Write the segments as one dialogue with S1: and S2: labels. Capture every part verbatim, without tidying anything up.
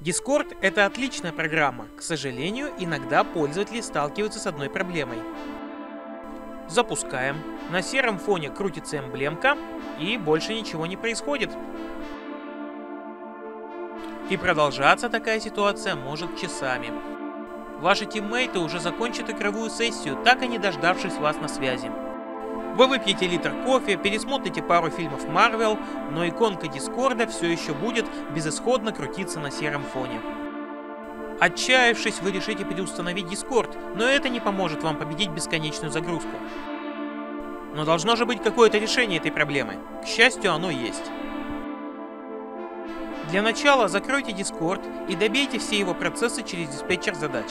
S1: Discord — это отличная программа. К сожалению, иногда пользователи сталкиваются с одной проблемой. Запускаем. На сером фоне крутится эмблемка, и больше ничего не происходит. И продолжаться такая ситуация может часами. Ваши тиммейты уже закончат игровую сессию, так и не дождавшись вас на связи. Вы выпьете литр кофе, пересмотрите пару фильмов Marvel, но иконка Дискорда все еще будет безысходно крутиться на сером фоне. Отчаявшись, вы решите переустановить Discord, но это не поможет вам победить бесконечную загрузку. Но должно же быть какое-то решение этой проблемы. К счастью, оно есть. Для начала закройте Discord и добейте все его процессы через диспетчер задач.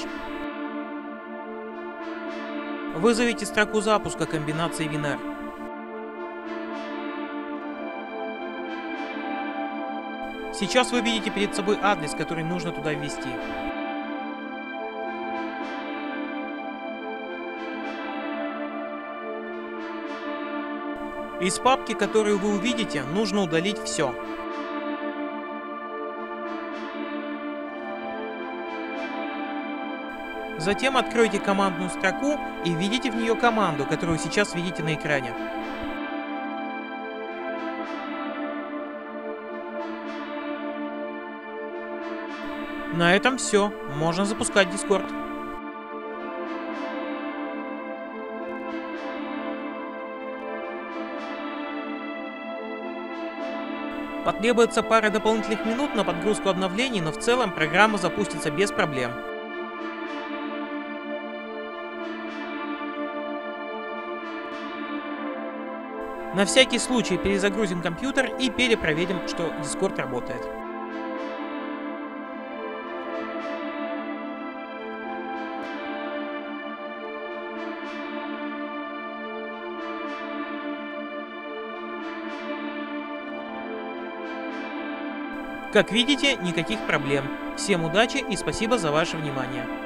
S1: Вызовите строку запуска комбинации Winrar. Сейчас вы видите перед собой адрес, который нужно туда ввести. Из папки, которую вы увидите, нужно удалить все. Затем откройте командную строку и введите в нее команду, которую сейчас видите на экране. На этом все. Можно запускать Discord. Потребуется пара дополнительных минут на подгрузку обновлений, но в целом программа запустится без проблем. На всякий случай перезагрузим компьютер и перепроверим, что Discord работает. Как видите, никаких проблем. Всем удачи и спасибо за ваше внимание.